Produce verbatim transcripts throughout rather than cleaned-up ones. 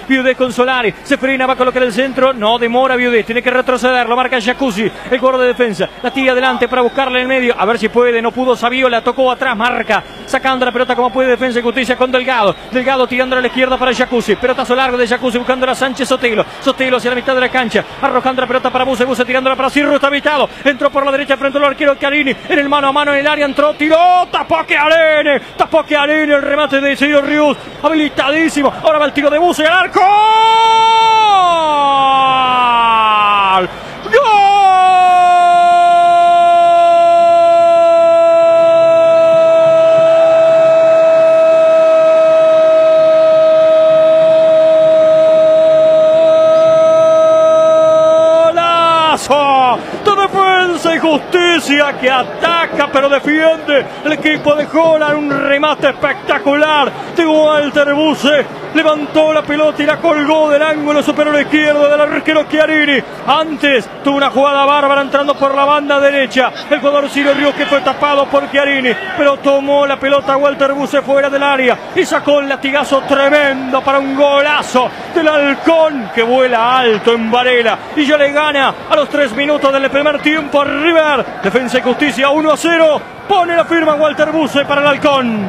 Viudez con Solari, se frena, va a colocar el centro, no demora Viudez, tiene que retroceder, lo marca Jacuzzi, el jugador de defensa, la tira adelante para buscarle en el medio, a ver si puede, no pudo Saviola, tocó atrás, marca, sacando la pelota como puede Defensa y Justicia con Delgado, Delgado tirando a la izquierda para Jacuzzi, pelotazo largo de Jacuzzi buscando a Sánchez Sotelo, Sotelo hacia la mitad de la cancha, arrojando la pelota para Buse, Buse tirándola para Cirro, está habilitado, entró por la derecha frente al arquero Chiarini, en el mano a mano en el área, entró, tiró, tapó Chiarini, tapó Chiarini, el remate de Ciro Rius, habilitadísimo, ahora va el tiro de Buse y al arco. ¡Gol! ¡Golazo! De Defensa y Justicia que ataca pero defiende el equipo de Holland, un remate espectacular de Walter Buse, levantó la pelota y la colgó del ángulo superior izquierdo del arquero Chiarini. Antes tuvo una jugada bárbara entrando por la banda derecha el jugador Ciro Rius, que fue tapado por Chiarini, pero tomó la pelota Walter Buse fuera del área y sacó el latigazo tremendo para un golazo del Halcón, que vuela alto en Varela y ya le gana a los tres minutos del primer tiempo a River. Defensa y Justicia uno a cero, pone la firma Walter Buse para el Halcón.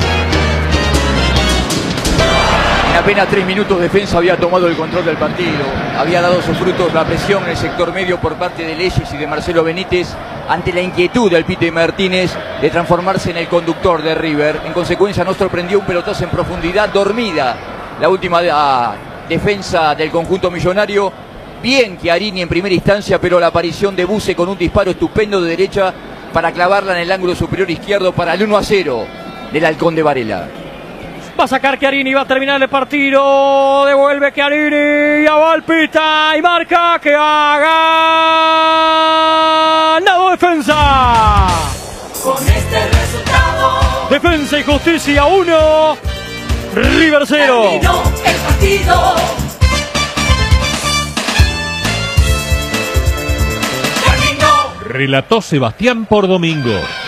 En apenas tres minutos Defensa había tomado el control del partido, había dado sus frutos la presión en el sector medio por parte de Leyes y de Marcelo Benítez ante la inquietud del Pite Martínez de transformarse en el conductor de River. En consecuencia nos sorprendió un pelotazo en profundidad, dormida la última ah, defensa del conjunto millonario. Bien Chiarini en primera instancia, pero la aparición de Buse con un disparo estupendo de derecha para clavarla en el ángulo superior izquierdo para el uno a cero del Halcón de Varela. Va a sacar Chiarini, va a terminar el partido, devuelve Chiarini, ya va el pita y marca que ha ganado Defensa. Con este resultado, Defensa y Justicia uno, River cero. terminó el partido. Relató Sebastián Pordomingo.